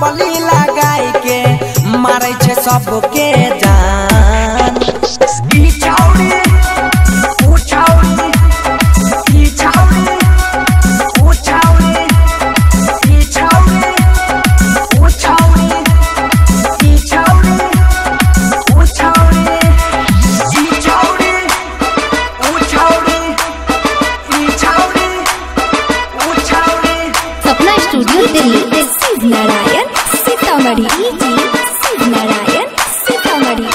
बगली लगाई के मारे छे सबके जान। ई छौरी ऊ छौरी ई छौरी ऊ छौरी ई छौरी ऊ छौरी ई छौरी ऊ छौरी ई छौरी ऊ छौरी ई छौरी ऊ छौरी। सपना स्टूडियो दिल्ली। शिव नारायण सीतामढ़ी। शिव नारायण सीतामढ़ी।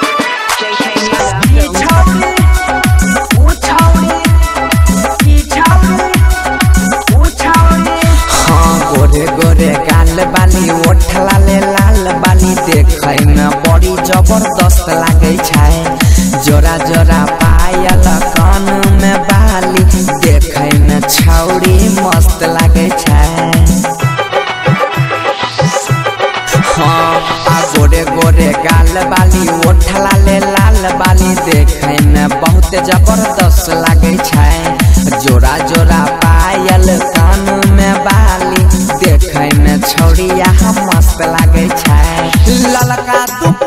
हाँ गोरे गोरे गाल बाली ओठ लाले लाल बाली देखे में बड़ी जबरदस्त लागे छै। जोरा जोरा पायल कान में बाली देखे में छौरी मस्त लागे छै। हाँ गोरे गोरे गाल बाली ओठ लाले लाल बाली देखे में बहुत जबरदस्त लागे छै। जोरा जोरा पायल कान में बाली देखे में छौरी यहाँ मस्त लागे छै। ललका